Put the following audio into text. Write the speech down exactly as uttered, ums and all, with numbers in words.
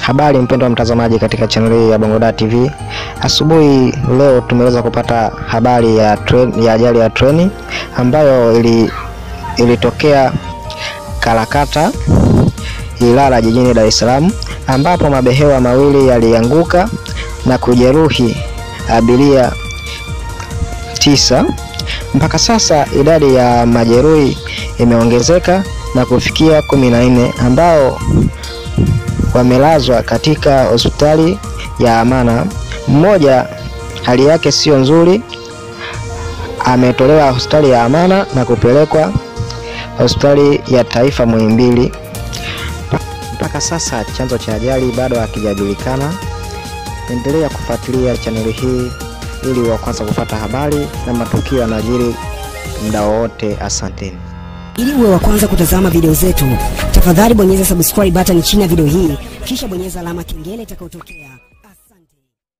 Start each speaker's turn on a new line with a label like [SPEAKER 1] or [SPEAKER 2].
[SPEAKER 1] Habari mpendwa mtazamaji katika channel hii ya Bongoda T V. Asubuhi leo tumeweza kupata habari ya train, ya ajali ya treni ambayo ili ilitokea Kalakata Ilala jijini Dar es Salaam, ambapo mabehewa mawili yalianguka na kujeruhi abiria tisa. Mpaka sasa idadi ya majeruhi imeongezeka na kufikia kumi na nne ambao wamelazwa katika hospitali ya Amana. Mmoja hali yake sio nzuri, ametolewa hospitali ya Amana na kupelekwa hospitali ya Taifa Muhimbili. Mpaka sasa chanzo cha ajali bado hakijajulikana. Endelea kufuatilia channel hii ili wa kwanza kupata habari na matukio yanayojiri muda wote. Asanteni.
[SPEAKER 2] Ili uwe wa kwanza kutazama video zetu, tafadhali bonyeza subscribe button chini ya video hii, kisha bonyeza alama kengele itakayotokea.